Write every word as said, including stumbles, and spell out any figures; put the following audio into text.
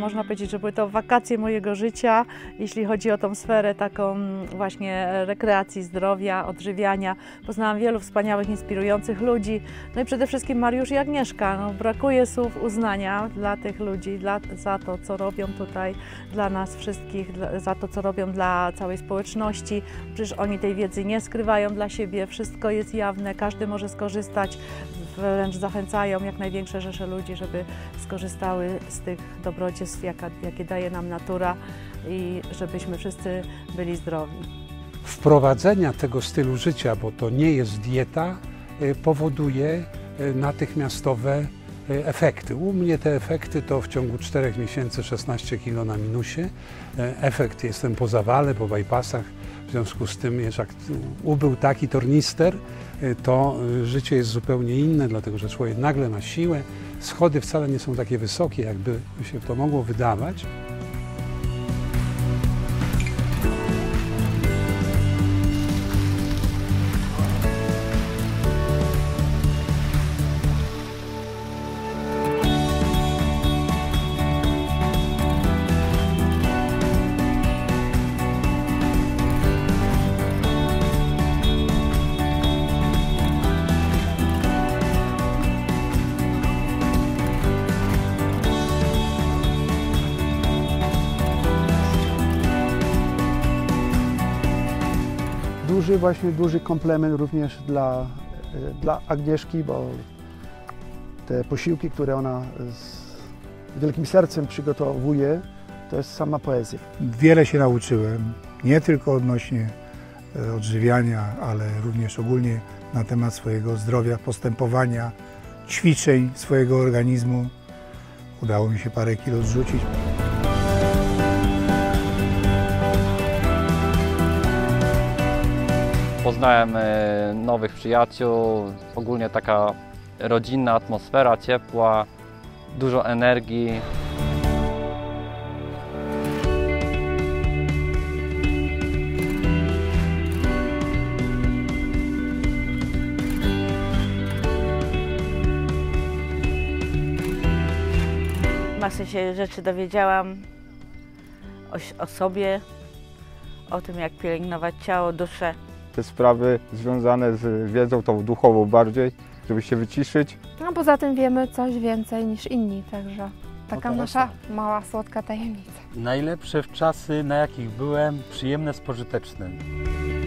można powiedzieć, że były to wakacje mojego życia, jeśli chodzi o tą sferę taką właśnie rekreacji, zdrowia, odżywiania. Poznałam wielu wspaniałych, inspirujących ludzi, no i przede wszystkim Mariusz i Agnieszka. No, brakuje słów uznania dla tych ludzi, dla, za to, co robią tutaj dla nas wszystkich, dla, za to, co robią dla całej społeczności. Przecież oni tej wiedzy nie skrywają dla siebie, wszystko jest jawne, każdy może skorzystać, wręcz zachęcają jak największe rzesze ludzi, żeby skorzystały z tych dobrodziejstw, jaka, jakie daje nam natura i żebyśmy wszyscy byli zdrowi. Wprowadzenia tego stylu życia, bo to nie jest dieta, powoduje natychmiastowe efekty. U mnie te efekty to w ciągu czterech miesięcy szesnaście kilo na minusie. Efekt jestem po zawale, po bypassach. W związku z tym, jak ubył taki tornister, to życie jest zupełnie inne, dlatego że człowiek nagle ma siłę. Schody wcale nie są takie wysokie, jakby się to mogło wydawać. Duży, właśnie duży komplement również dla, dla Agnieszki, bo te posiłki, które ona z wielkim sercem przygotowuje, to jest sama poezja. Wiele się nauczyłem, nie tylko odnośnie odżywiania, ale również ogólnie na temat swojego zdrowia, postępowania, ćwiczeń swojego organizmu. Udało mi się parę kilo zrzucić. Poznałem nowych przyjaciół, ogólnie taka rodzinna atmosfera, ciepła, dużo energii. Masę się rzeczy dowiedziałam o, o sobie, o tym, jak pielęgnować ciało, duszę. Te sprawy związane z wiedzą tą duchową bardziej, żeby się wyciszyć. A poza tym wiemy coś więcej niż inni, także taka no nasza mała, słodka tajemnica. Najlepsze w czasy, na jakich byłem, przyjemne z pożytecznym.